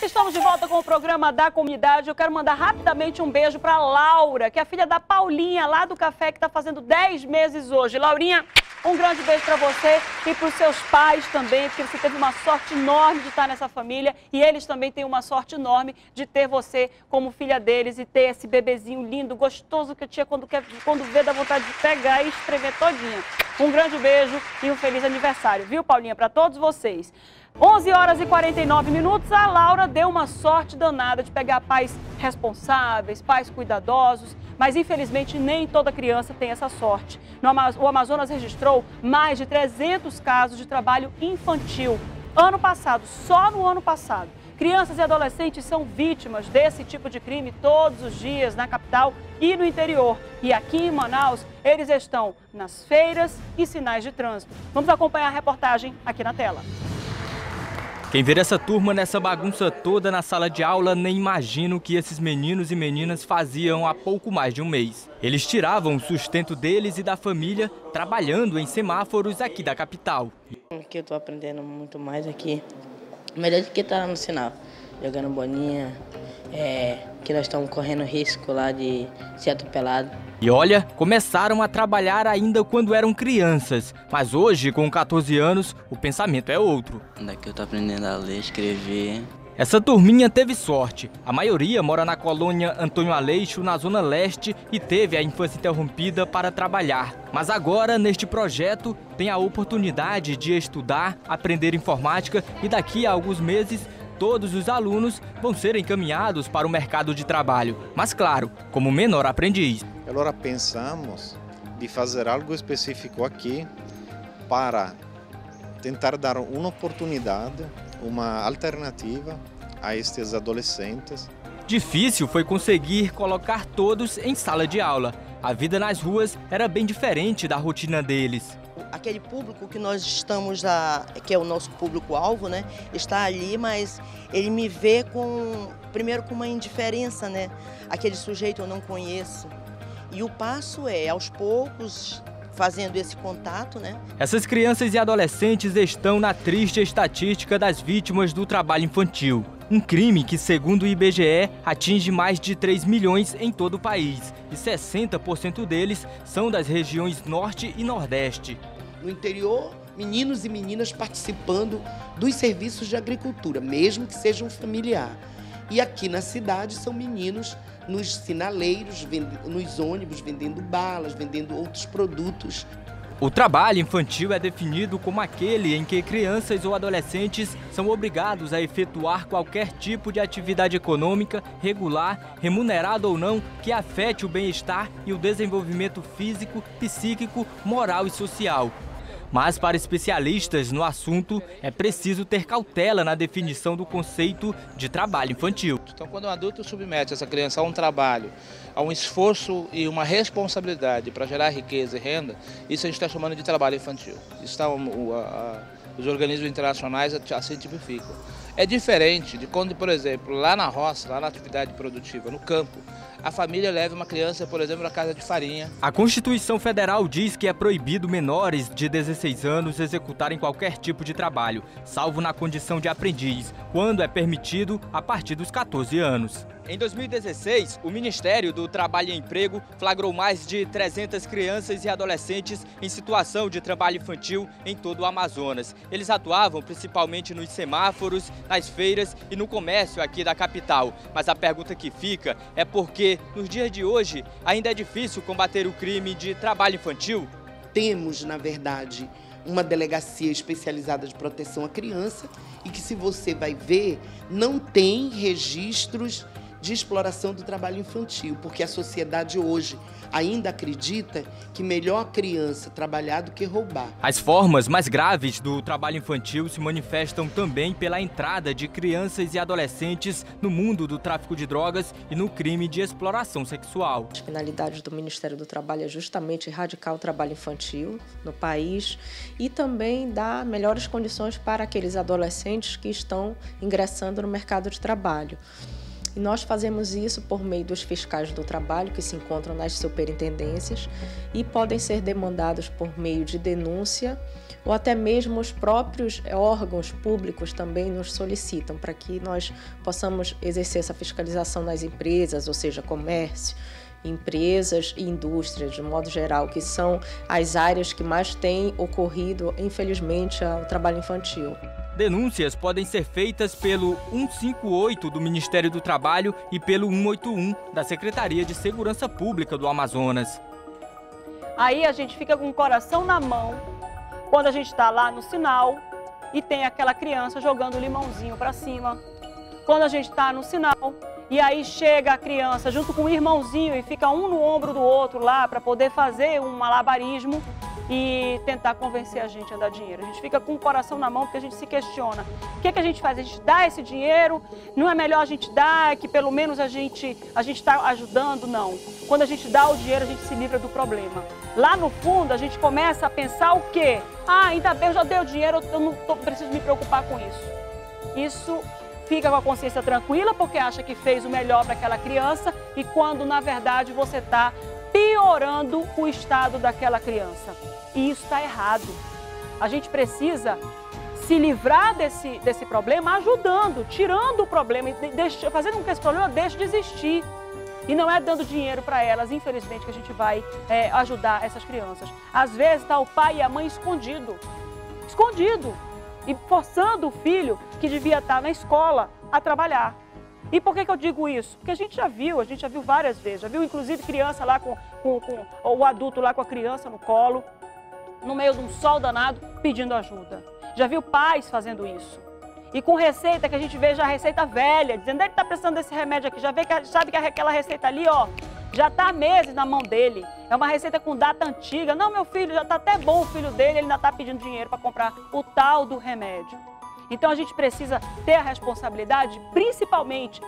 Estamos de volta com o programa da comunidade. Eu quero mandar rapidamente um beijo para Laura, que é a filha da Paulinha, lá do café, que está fazendo 10 meses hoje. Laurinha, um grande beijo para você e para os seus pais também, porque você teve uma sorte enorme de estar nessa família e eles também têm uma sorte enorme de ter você como filha deles e ter esse bebezinho lindo, gostoso que eu tinha quando vê, dá vontade de pegar e espremer todinha. Um grande beijo e um feliz aniversário, viu, Paulinha, para todos vocês. 11 horas e 49 minutos, a Laura deu uma sorte danada de pegar pais responsáveis, pais cuidadosos, mas infelizmente nem toda criança tem essa sorte. O Amazonas registrou mais de 300 casos de trabalho infantil. Ano passado, só no ano passado, crianças e adolescentes são vítimas desse tipo de crime todos os dias na capital e no interior. E aqui em Manaus, eles estão nas feiras e sinais de trânsito. Vamos acompanhar a reportagem aqui na tela. Quem ver essa turma nessa bagunça toda na sala de aula nem imagina o que esses meninos e meninas faziam há pouco mais de um mês. Eles tiravam o sustento deles e da família trabalhando em semáforos aqui da capital. Aqui eu estou aprendendo muito mais aqui, melhor do que estar no sinal, jogando bolinha, que nós estamos correndo risco lá de ser atropelado. E olha, começaram a trabalhar ainda quando eram crianças, mas hoje, com 14 anos, o pensamento é outro. Daqui eu estou aprendendo a ler, escrever. Essa turminha teve sorte. A maioria mora na colônia Antônio Aleixo, na Zona Leste, e teve a infância interrompida para trabalhar. Mas agora, neste projeto, tem a oportunidade de estudar, aprender informática e daqui a alguns meses, todos os alunos vão ser encaminhados para o mercado de trabalho. Mas claro, como menor aprendiz. Agora pensamos de fazer algo específico aqui para tentar dar uma oportunidade, uma alternativa a estes adolescentes. Difícil foi conseguir colocar todos em sala de aula. A vida nas ruas era bem diferente da rotina deles. Aquele público que nós estamos, que é o nosso público-alvo, né, está ali, mas ele me vê primeiro com uma indiferença, né? Aquele sujeito eu não conheço. E o passo é, aos poucos, fazendo esse contato, né? Essas crianças e adolescentes estão na triste estatística das vítimas do trabalho infantil. Um crime que, segundo o IBGE, atinge mais de 3 milhões em todo o país. E 60% deles são das regiões Norte e Nordeste. No interior, meninos e meninas participando dos serviços de agricultura, mesmo que sejam familiar. E aqui na cidade são meninos nos sinaleiros, nos ônibus, vendendo balas, vendendo outros produtos. O trabalho infantil é definido como aquele em que crianças ou adolescentes são obrigados a efetuar qualquer tipo de atividade econômica, regular, remunerada ou não, que afete o bem-estar e o desenvolvimento físico, psíquico, moral e social. Mas para especialistas no assunto, é preciso ter cautela na definição do conceito de trabalho infantil. Então, quando um adulto submete essa criança a um trabalho, a um esforço e uma responsabilidade para gerar riqueza e renda, isso a gente está chamando de trabalho infantil. Isso os organismos internacionais assim tipificam. É diferente de quando, por exemplo, lá na roça, lá na atividade produtiva, no campo, a família leva uma criança, por exemplo, na casa de farinha. A Constituição Federal diz que é proibido menores de 16 anos executarem qualquer tipo de trabalho, salvo na condição de aprendiz, quando é permitido a partir dos 14 anos. Em 2016, o Ministério do Trabalho e Emprego flagrou mais de 300 crianças e adolescentes em situação de trabalho infantil em todo o Amazonas. Eles atuavam principalmente nos semáforos, nas feiras e no comércio aqui da capital. Mas a pergunta que fica é por que, nos dias de hoje, ainda é difícil combater o crime de trabalho infantil? Temos, na verdade, uma delegacia especializada de proteção à criança e que, se você vai ver, não tem registros de exploração do trabalho infantil, porque a sociedade hoje ainda acredita que melhor a criança trabalhar do que roubar. As formas mais graves do trabalho infantil se manifestam também pela entrada de crianças e adolescentes no mundo do tráfico de drogas e no crime de exploração sexual. As finalidades do Ministério do Trabalho é justamente erradicar o trabalho infantil no país e também dar melhores condições para aqueles adolescentes que estão ingressando no mercado de trabalho. E nós fazemos isso por meio dos fiscais do trabalho que se encontram nas superintendências e podem ser demandados por meio de denúncia ou até mesmo os próprios órgãos públicos também nos solicitam para que nós possamos exercer essa fiscalização nas empresas, ou seja, comércio, empresas e indústrias, de modo geral, que são as áreas que mais têm ocorrido, infelizmente, o trabalho infantil. Denúncias podem ser feitas pelo 158 do Ministério do Trabalho e pelo 181 da Secretaria de Segurança Pública do Amazonas. Aí a gente fica com o coração na mão quando a gente está lá no sinal e tem aquela criança jogando limãozinho para cima. Quando a gente está no sinal e aí chega a criança junto com o irmãozinho e fica um no ombro do outro lá para poder fazer um malabarismo e tentar convencer a gente a dar dinheiro. A gente fica com o coração na mão porque a gente se questiona. O que a gente faz? A gente dá esse dinheiro? Não é melhor a gente dar, que pelo menos a gente está ajudando? Não. Quando a gente dá o dinheiro, a gente se livra do problema. Lá no fundo, a gente começa a pensar o quê? Ah, ainda bem, eu já dei o dinheiro, eu não preciso me preocupar com isso. Isso fica com a consciência tranquila porque acha que fez o melhor para aquela criança e quando, na verdade, você está piorando o estado daquela criança. E isso está errado. A gente precisa se livrar desse problema ajudando, tirando o problema, fazendo com que esse problema deixe de existir. E não é dando dinheiro para elas, infelizmente, que a gente vai ajudar essas crianças. Às vezes está o pai e a mãe escondido, e forçando o filho que devia estar na escola a trabalhar. E por que eu digo isso? Porque a gente já viu várias vezes, já viu inclusive criança lá com o adulto lá com a criança no colo, no meio de um sol danado, pedindo ajuda. Já viu pais fazendo isso. E com receita que a gente vê já a receita velha, dizendo que está precisando desse remédio aqui, já vê que sabe que aquela receita ali, ó, já está há meses na mão dele. É uma receita com data antiga. Não, meu filho, já está até bom o filho dele, ele ainda está pedindo dinheiro para comprar o tal do remédio. Então a gente precisa ter a responsabilidade, principalmente,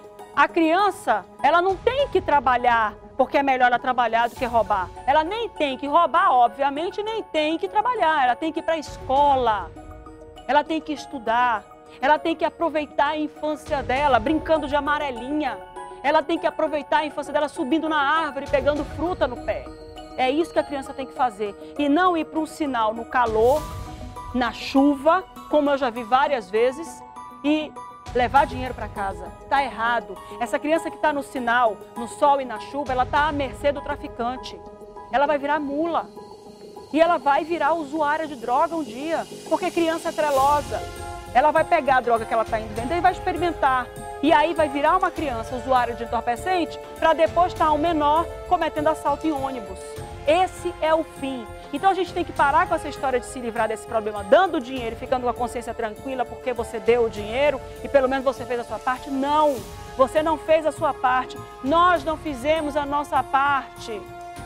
a criança, ela não tem que trabalhar porque é melhor ela trabalhar do que roubar. Ela nem tem que roubar, obviamente, nem tem que trabalhar. Ela tem que ir para a escola, ela tem que estudar, ela tem que aproveitar a infância dela, brincando de amarelinha. Ela tem que aproveitar a infância dela subindo na árvore, pegando fruta no pé. É isso que a criança tem que fazer. E não ir para um sinal no calor, na chuva, como eu já vi várias vezes, e levar dinheiro para casa. Está errado. Essa criança que está no sinal, no sol e na chuva, ela está à mercê do traficante. Ela vai virar mula. E ela vai virar usuária de droga um dia, porque criança é trelosa. Ela vai pegar a droga que ela está indo vender e vai experimentar. E aí vai virar uma criança usuária de entorpecente para depois estar um menor cometendo assalto em ônibus. Esse é o fim. Então a gente tem que parar com essa história de se livrar desse problema dando dinheiro e ficando com a consciência tranquila porque você deu o dinheiro e pelo menos você fez a sua parte. Não, você não fez a sua parte. Nós não fizemos a nossa parte.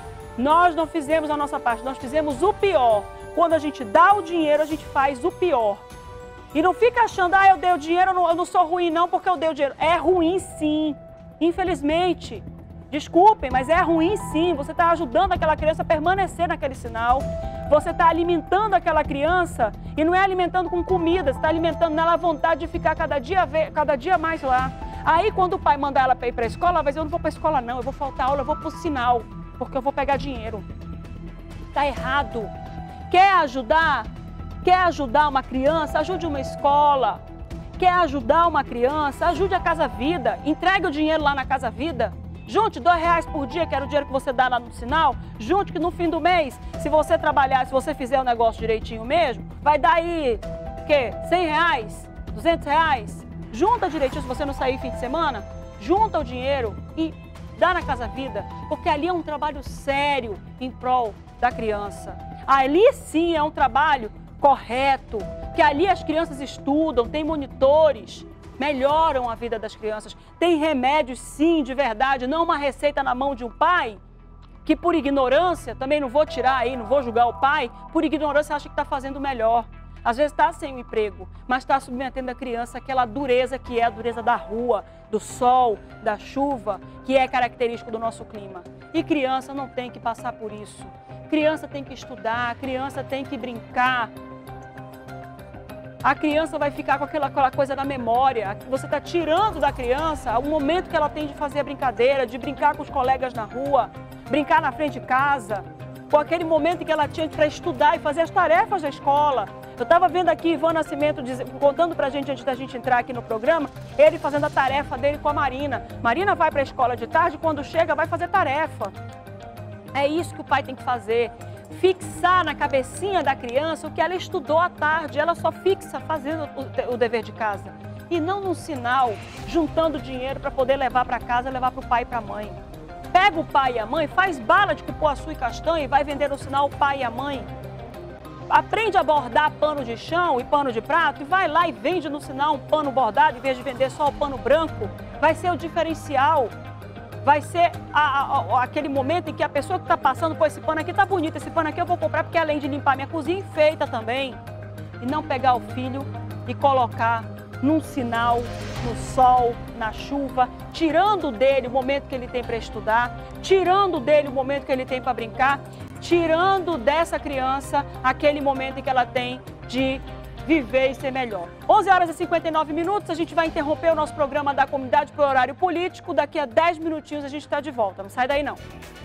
Nós não fizemos a nossa parte. Nós fizemos o pior. Quando a gente dá o dinheiro, a gente faz o pior. E não fica achando, ah, eu dei o dinheiro, eu não sou ruim não porque eu dei o dinheiro. É ruim sim, infelizmente. Desculpem, mas é ruim sim. Você está ajudando aquela criança a permanecer naquele sinal. Você está alimentando aquela criança e não é alimentando com comida, você está alimentando nela a vontade de ficar cada dia mais lá. Aí quando o pai mandar ela para ir para a escola, ela vai dizer, eu não vou para a escola não, eu vou faltar aula, eu vou para o sinal, porque eu vou pegar dinheiro. Está errado. Quer ajudar? Quer ajudar uma criança? Ajude uma escola. Quer ajudar uma criança? Ajude a Casa Vida. Entregue o dinheiro lá na Casa Vida. Junte R$2 por dia, que era o dinheiro que você dá lá no sinal. Junte que no fim do mês, se você trabalhar, se você fizer o negócio direitinho mesmo, vai dar aí, o quê? R$100, R$200. Junta direitinho, se você não sair fim de semana, junta o dinheiro e dá na Casa Vida, porque ali é um trabalho sério em prol da criança. Ali sim é um trabalho correto, que ali as crianças estudam, tem monitores, melhoram a vida das crianças. Tem remédios sim, de verdade, não uma receita na mão de um pai, que por ignorância, também não vou tirar aí, não vou julgar o pai, por ignorância acha que está fazendo melhor. Às vezes está sem o emprego, mas está submetendo a criança àquela dureza que é a dureza da rua, do sol, da chuva, que é característico do nosso clima. E criança não tem que passar por isso. Criança tem que estudar, criança tem que brincar. A criança vai ficar com aquela coisa na memória. Você está tirando da criança o momento que ela tem de fazer a brincadeira, de brincar com os colegas na rua, brincar na frente de casa, com aquele momento em que ela tinha para estudar e fazer as tarefas da escola. Eu estava vendo aqui Ivan Nascimento contando para a gente, antes da gente entrar aqui no programa, ele fazendo a tarefa dele com a Marina. Marina vai para a escola de tarde, quando chega vai fazer tarefa. É isso que o pai tem que fazer. Fixar na cabecinha da criança o que ela estudou à tarde. Ela só fixa fazendo o dever de casa. E não num sinal, juntando dinheiro para poder levar para casa, levar para o pai e para a mãe. Pega o pai e a mãe, faz bala de cupuaçu e castanha e vai vender no sinal o pai e a mãe. Aprende a bordar pano de chão e pano de prato e vai lá e vende no sinal um pano bordado em vez de vender só o pano branco. Vai ser o diferencial. Vai ser aquele momento em que a pessoa que está passando, pô, esse pano aqui tá bonito, esse pano aqui eu vou comprar porque além de limpar minha cozinha, enfeita também. E não pegar o filho e colocar num sinal, no sol, na chuva, tirando dele o momento que ele tem para estudar, tirando dele o momento que ele tem para brincar, tirando dessa criança aquele momento em que ela tem de viver e ser melhor. 11 horas e 59 minutos, a gente vai interromper o nosso programa da comunidade por horário político. Daqui a 10 minutinhos a gente está de volta. Não sai daí não.